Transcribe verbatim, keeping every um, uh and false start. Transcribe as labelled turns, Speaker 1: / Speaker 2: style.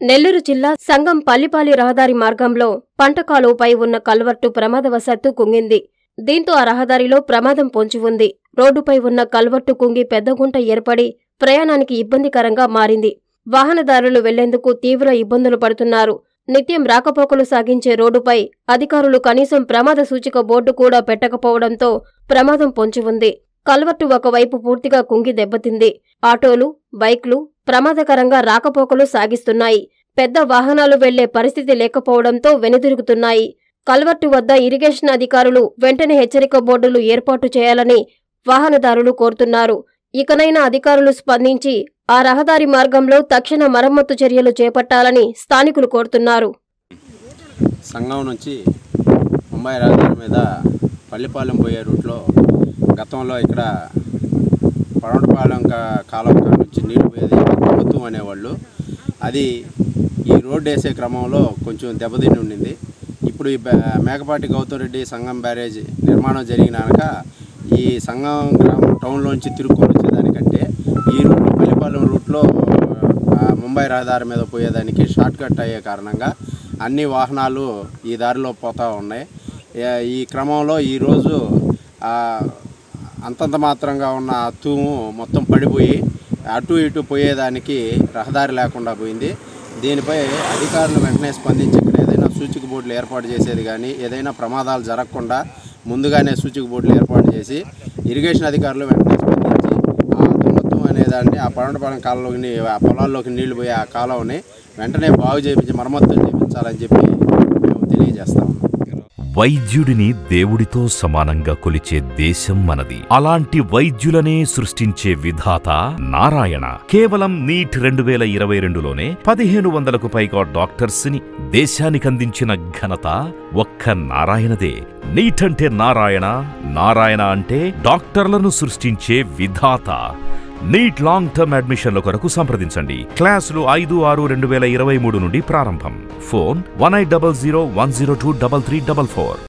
Speaker 1: నెల్లూరు జిల్లా సంగం పల్లిపాలి రహదారి మార్గంలో పంట కాలువపై ఉన్న కల్వర్టు ప్రమాదవశాత్తు కుంగింది. దీంతో ఆ రహదారిలో ప్రమాదం పొంచి ఉంది. రోడ్డుపై ఉన్న కల్వర్టు కుంగి పెద్దగుంట ఏర్పడి ప్రయాణానికి ఇబ్బందికరంగా మారింది. వాహనదారులు వెళ్లేందుకు తీవ్ర ఇబ్బందులు పడుతున్నారు. నిత్యం రాకపోకలు సాగించే రోడ్డుపై అధికారులు కనీసం ప్రమాద సూచిక బోర్డు కూడా పెట్టకపోవడంతో ప్రమాదం పొంచి ఉంది. కల్వర్టు ఒకవైపు పూర్తిగా కుంగి దెబ్బతింది. ఆటోలు, బైక్లు ప్రమాదకరంగా రాకపోకలు సాగిస్తున్నాయి. పెద్ద వాహనాలు వెళ్లే పరిస్థితి లేకపోవడంతో వెనుదిరుగుతున్నాయి. కల్వర్టు వద్ద ఇరిగేషన్ అధికారులు వెంటనే హెచ్చరిక బోర్డులు ఏర్పాటు చేయాలని వాహనదారులు కోరుతున్నారు. ఇకనైనా అధికారులు స్పందించి ఆ రహదారి మార్గంలో తక్షణ మరమ్మతు చర్యలు చేపట్టాలని స్థానికులు కోరుతున్నారు.
Speaker 2: సంగం నుంచి ముంబై రహదారి మీద పల్లిపాలెం పోయే రూట్లో గతంలో ఇక్కడ పడవటపాలెం కాలువ నుంచి నీళ్లు పోయేది మొత్తం అనేవాళ్ళు. అది ఈ రోడ్డు వేసే క్రమంలో కొంచెం దెబ్బతిని ఉండింది. ఇప్పుడు ఈ మేకపాటి గౌతమ్ రెడ్డి సంగం బ్యారేజ్ నిర్మాణం జరిగినాక ఈ సంగం గ్రామం టౌన్లోంచి తిరుక్కొని వచ్చేదానికంటే ఈ రూట్లో పల్లిపాలెం రూట్లో ముంబై రహదారి మీద పోయేదానికి షార్ట్ కట్ అయ్యే కారణంగా అన్ని వాహనాలు ఈ దారిలో పోతూ ఉన్నాయి. ఈ క్రమంలో ఈరోజు అంతంత మాత్రంగా ఉన్న తూము మొత్తం పడిపోయి అటు ఇటు పోయేదానికి రహదారి లేకుండా పోయింది. దీనిపై అధికారులు వెంటనే స్పందించి ఇక్కడ ఏదైనా సూచిక బోర్డులు ఏర్పాటు చేసేది కానీ ఏదైనా ప్రమాదాలు జరగకుండా ముందుగానే సూచిక బోర్డులు ఏర్పాటు చేసి ఇరిగేషన్ అధికారులు వెంటనే స్పందించి ఆ దుమ్మత్తం అనేదాన్ని ఆ పడవటపాలెం కాలంలోకి ఆ పొలాల్లోకి నీళ్లు పోయి ఆ కాలువని వెంటనే బాగు చేయించి మరమ్మతులు చేయించాలని చెప్పి మేము తెలియజేస్తాము.
Speaker 3: వైద్యుడిని దేవుడితో సమానంగా కొలిచే దేశం మనది. అలాంటి వైద్యులనే సృష్టించే విధాత నారాయణ. కేవలం నీట్ రెండు వేల ఇరవై రెండులోనే పదిహేను వందలకు పైగా డాక్టర్స్ ని దేశానికందించిన ఘనత ఒక్క నారాయణదే. నీట్ అంటే నారాయణ, నారాయణ అంటే డాక్టర్లను సృష్టించే విధాత. నీట్ లాంగ్ టర్మ్ అడ్మిషన్ల కొరకు సంప్రదించండి. క్లాసులు ఐదు ఆరు రెండు వేల ఇరవై మూడు నుండి ప్రారంభం. Phone one eight double zero one zero two double three double four.